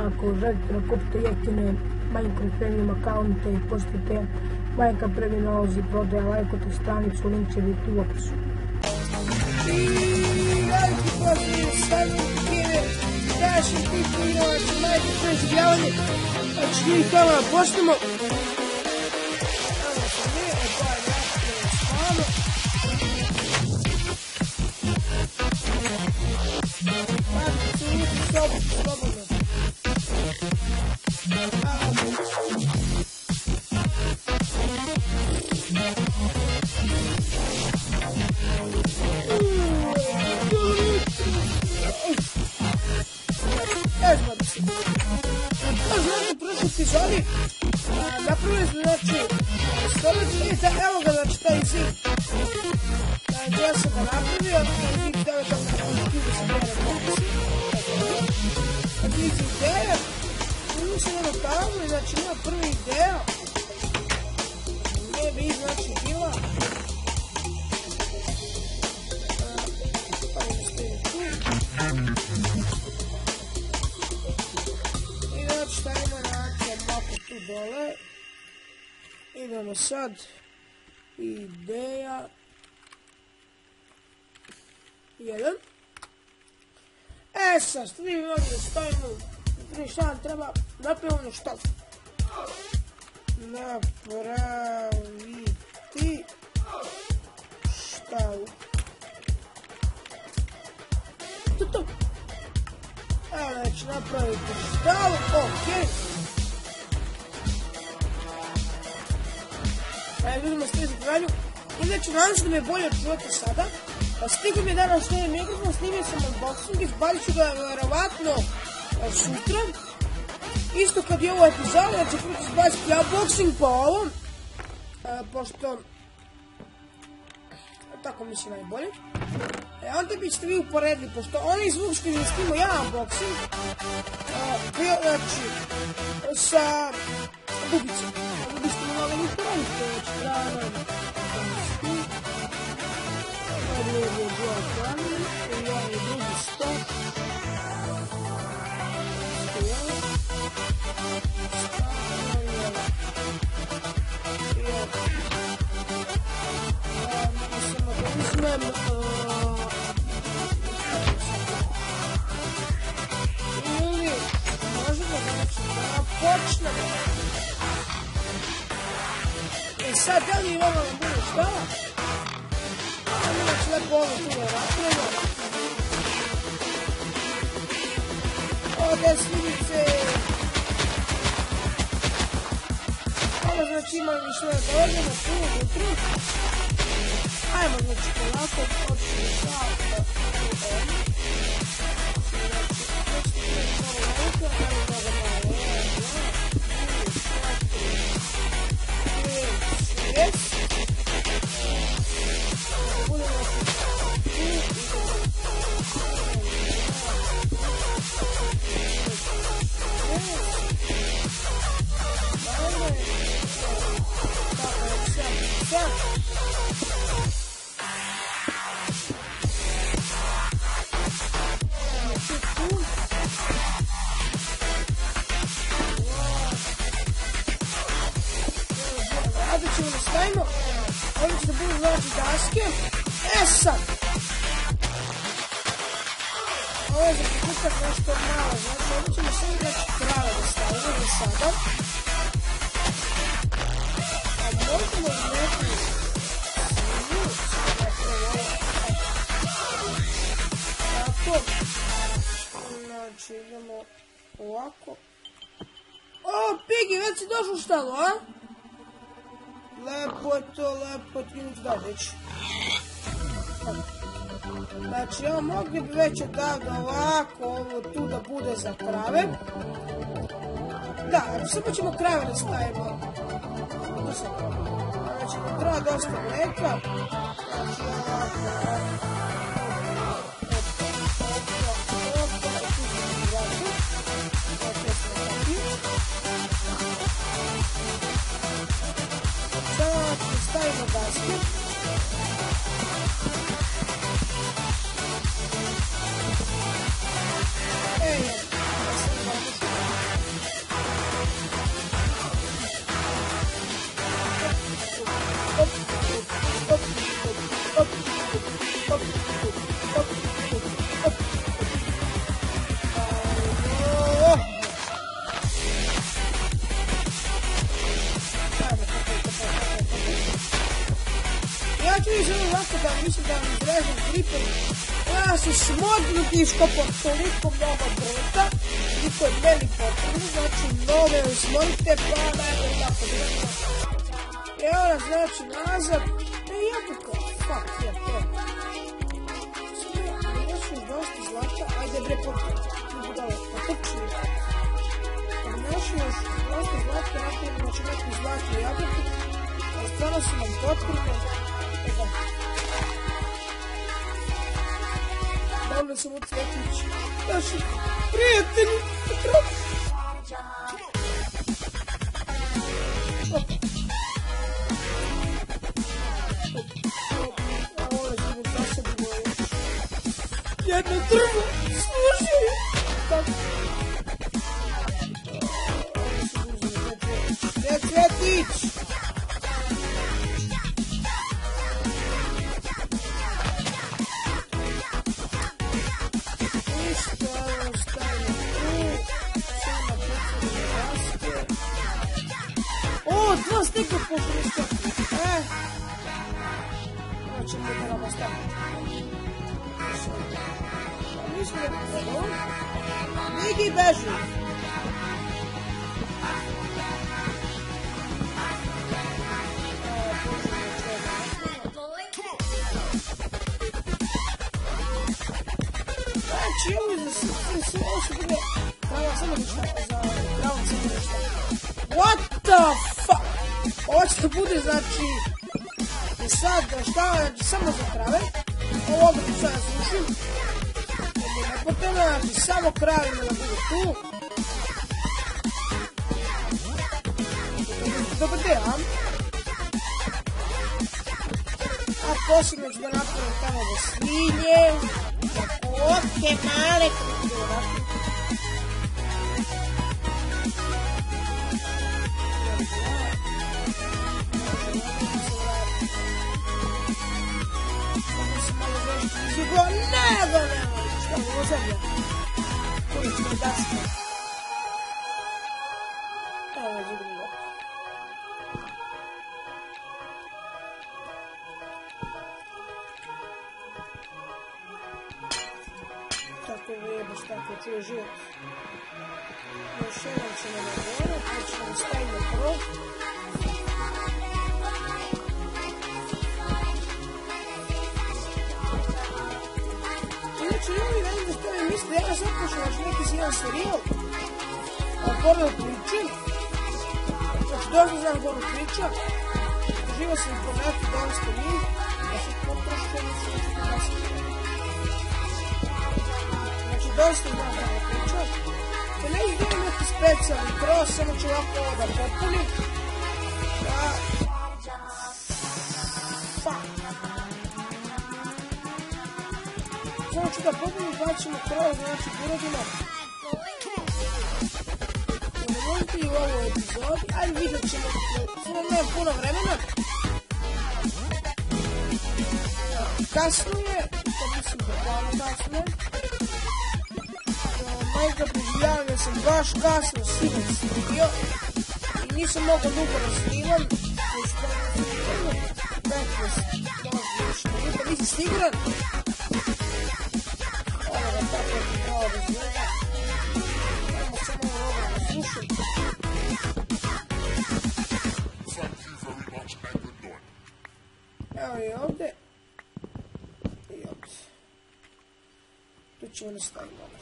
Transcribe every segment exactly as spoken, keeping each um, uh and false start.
ako želite da kupite jeftine Minecraft Premium akaunte i poštite Minecraft Premium nalozi prodaja, lajkujte stranicu, link će biti u opisu. I veliki pozdrav stavljaju kine, dašim tipu i ovaj Minecraft preživljavanje, znači mi tamo da počnemo. Evo se mi, ovaj jako spavno. Pazite se uvijek u sobu, slobodno. Epizodi napravili smo, znači, storage, vidite, evo ga, znači, taj zip. Znači, ja sam ga napravio, zip tebe tamo na kibu se bere popisi. Znači, iz ideja, tu se jedno tamo, znači, ima prvi ideja. Nije bi, znači, bila. Pa mi stoji tu. I znači, šta ima na tu dole. Idemo sad. Ideja. Jedan. E sad, što vi ovdje stavimo. Prije šta nam treba napravimo što? Napraviti štalu. To to. Evo znači napraviti štalu. Ok. Ajde, vidimo slijediti dalju. Inače, nadam se da me bolje čujete sada. Stigao mi je danas snimim mikrofon, snimio sam unboxing, izbalit ću ga vjerovatno sutra. Isto kad je ovo epizoda, znači prvo ću izbaciti unboxing po ovom. Pošto... Tako mislim najbolje. E, onda biste vi uporedili, pošto onaj zvuk što je snimao ja unboxing, bio, znači, sa bubicom. Onda biste mi mogli uporediti, znači, pravno. Ovdje je bio pravilno, i ovaj drugi stop. Uzmem ili možemo znači da počnemo. I sad da li imamo da bude šta? Ajmo znači lepo ovo tu da napravimo. Ovdje slidice. Ovo znači imamo više da dođemo tu unutra. Ajmo, znači, polako, počne sada, ovdje. Stavimo, ovdje će da budu znači daske. E sad! Ovo je za početak nešto malo, znači ovdje ćemo samo znači krave da stavimo za sada. A možemo znači svinju, tako. Znači idemo ovako. O, Pigi, već si došao u štalu, a? Lepo je to, lepo je to, idemo dalje ići. Znači, evo, mogli bi već odavde ovako, ovo tu da bude za krave. Da, samo ćemo krave da stavimo. Znači, da treba dosta mleka. Znači, ovako, stavimo daske. E, ja sam vi žele ovako da mislim da vam izrežem klipe. Ja se smognuti iskopam toliko mnogo bruta, koliko je meni potrebno, znači nove uzmojite, pa najbolj tako vidimo. Evo nas znači nazad, e jabuka, fuck je to. Sada još još dosta zlata, ajde bre potrebno, ne budalo, pa trči. Kad još još dosta zlata, napravimo znači neku zlatnu jabuku, ali stvarno su nam potrebno, e da. Davno sam od Cvetić, naši prijatelji, potroši. Ovo je živo za sebi moje. Jedno drvo, služi. Tako. Ovo se uzme, gdje Cvetić? Dva stika pošlišća. E. Ovo će mi da nam ostaviti. Mislim da bi trebalo. Nigi beži. Znači, ovo je za sve, ovo su bude prava samo ništa, za pravo samo ništa. What the fuck? Ovo će da bude, znači, i sad, šta, znači, samo za krave. Ovo ovdje ću sad da slušim. Ovo je nepotrebno, znači, samo krave da bude tu. Dobar delam. A posljedno ću da napravim tamo za svinje. Oke, male, kako ću da napravim. Izjugo, nego, nego, šta je ovo zemlja? Koji ću mi daske? Evo je zubilo. Tako vrijediš, tako čuje život. Još jedan ćemo na gore, pa ćemo stavimo krov. Znači, ljudi ne znam što mi misli, ja sam pošao znači neki si jedan serijal o Gornoj priči. Znači, dosta znam Gornu priča. Živo sam i po netu dansko njih, da se potrošio mi se nešto kasno. Znači, dosta znam Gornu priča. Te ne ih gledam neki specijalni kroz, samo ću ovako ovo da popunim. Da... Fuck. Samo ću da popunim, bacimo kroz, znači uradimo. Ne možete i u ovoj epizodi, ajde vidjet ćemo, samo nemam puno vremena. Kasno je, to mislim da hvala kasno je. Majka preživljavanja sam baš kasno sinoć snimio i nisam mogao dugo da snimam. petnaest, možda minuta, nisi siguran? Ono da tako je pravo da zgleda. Ajmo samo ovo da slušam. Evo je ovdje. I ovdje. Tu ćemo nastaviti ovdje.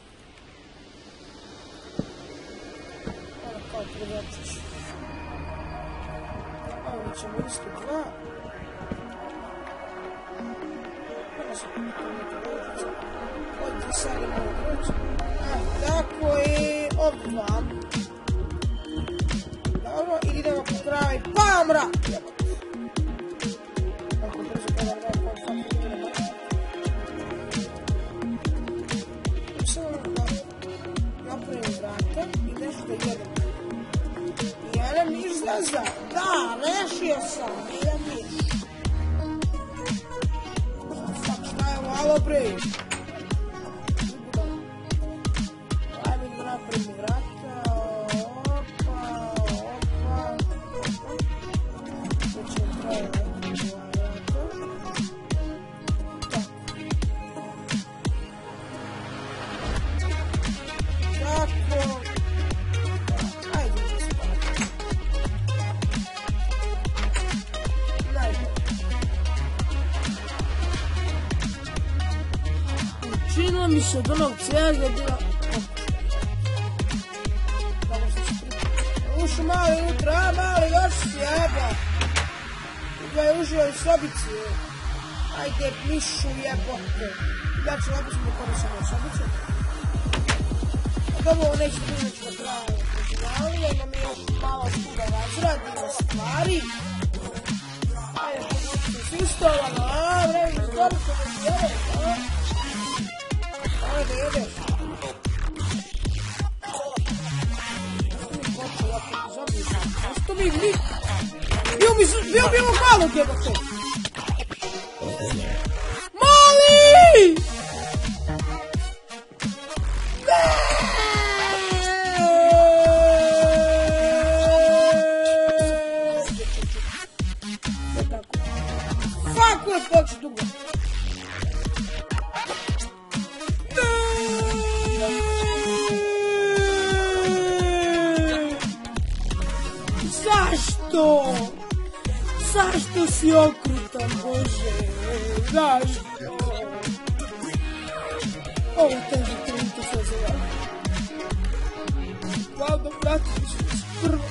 Ono kao predačić. Ovdje ćemo isto dva. Ovo se pomijete ovdje. Ovdje sad je malo doći. Tako je ovdje dva. Dobro, i idemo po kraj. Pam, rak! Tako brzo kada ne kao fakt idemo. Samo da napravim vrata i nešto da jedem. Jedan miš zazda. Da, rešio sam. Jedan miš. Fuck, šta je ovo, bre? Ajme da napravim vrata. Opa, opa. To će trajati. više od onog cijelog je bila... Ušu mali unutra, a mali još si jeba. Ga je užio i sobici. Ajde, mišu jebote. Ja ću lepo sam da korisam od sobice. A ovo neće biti do kraja preživljavanja, imam još malo skuda razradimo stvari. Ajde, povući se istovano, a vreme izgori se da jedeš, a? Ajde, jedeš. Što mi vli... Bio mi... Bio mi ovo malo jebote. Mali! Kako je počeo dugo? Zašto? Zašto si okrutan, Bože? Zašto? Ovo teže trenutno sve zavljamo. Valjda vratit ću se prvo.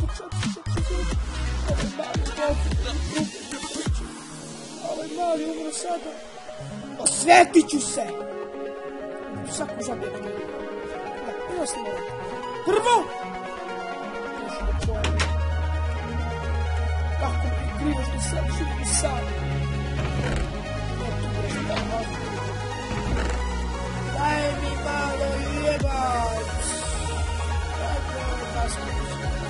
Ovaj mali mali Ovaj mali umro sada. Osvetit ću se! Svaku zabijek. Da, ima se malo. Prvo! Kako mi je krivo što sad živim sam. Daj mi malo jebac. Daj mi malo kasno.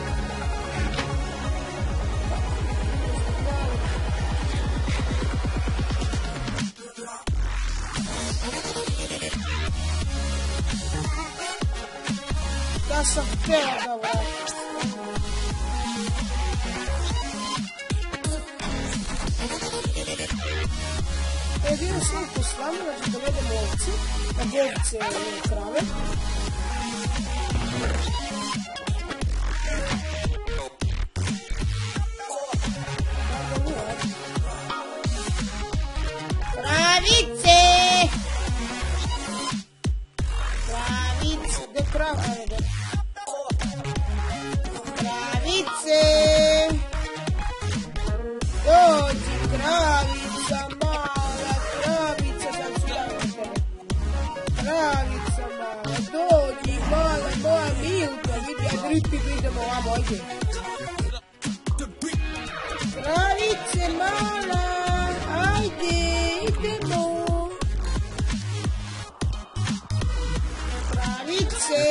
Ja sam htjela da vratim. Jedino sam poslano, znači dovedemo ovci, na bogice i krave. Kravice! Kravice, gdje krava? Ajde, gdje? Kravice! Dođi, kravica, mala kravica, sam ću ja na tebe. Kravica, mala, dođi, mala, moja milka, vidi, ajde, ripi, idemo ovamo, ajde. Kravice, mala, ajde, idemo. Kravice.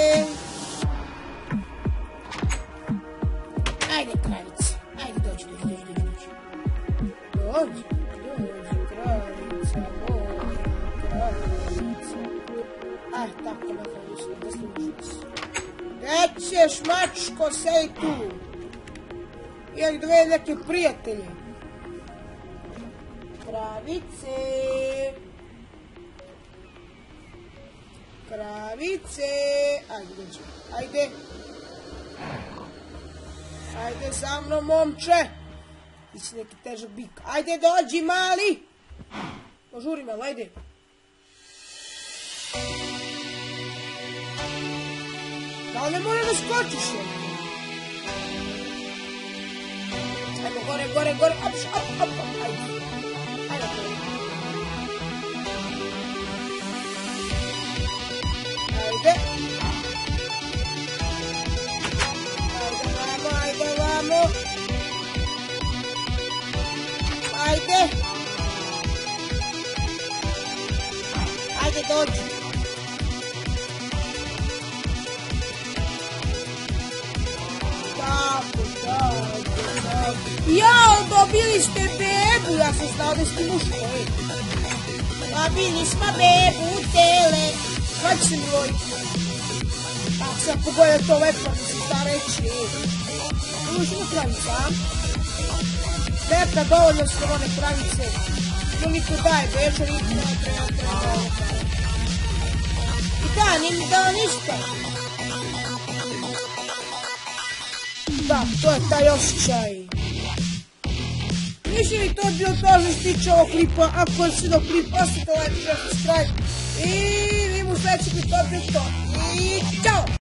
Ajde, kravice, ajde, dođi, dođi, dođi, dođi. Dođi, dođi, kravica, moja, kravica. Aj, tako, neka više, da služiš. Gdje ćeš, mačko, sej tu? Ili dve neke prijatelje. Kravice. Kravice. Ajde, dođi, ajde. Ajde za mnom, momče. Ti si neki težak bik. Ajde, dođi, mali. Požuri me, ajde. Da li ne mora da skočiš? Ajde, gore, gore, gore. Opš, op, op, op. Ajde. Ajde, gore. Ajde. Ajde, vamo. Ajde. Ajde, dođi. Tako, tako, tako. Jao, dobili ste bebu. Ja sam znao da ste muško. Dobili smo bebu u tele. Kad se mi vojiti? Tako sam pogledao to lepo, mi se šta reći. Uložimo kravica. Neka dovoljno su one kravice. To niko daje beže, niko ne treba, treba ovo kravice. I da, nije mi dao ništa. Da, to je taj osjećaj. Mislim li to je bilo to što se tiče ovog klipa. Ako je svi do klipa, ostavite like, subscribe. I vidimo u sledećem epizodu. I čao!